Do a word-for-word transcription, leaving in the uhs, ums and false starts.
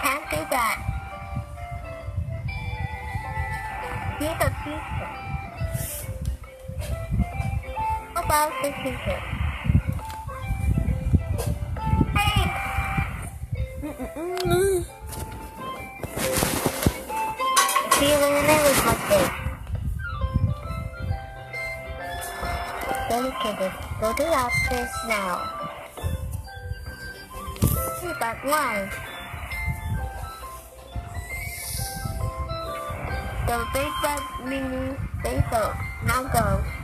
can't do that. He's a teacher. How about the teacher? Hey! Mm-mm-mm. See you when the name is like this. Dedicated. Go to the office now. But why? The big bad mini baseball. Now go.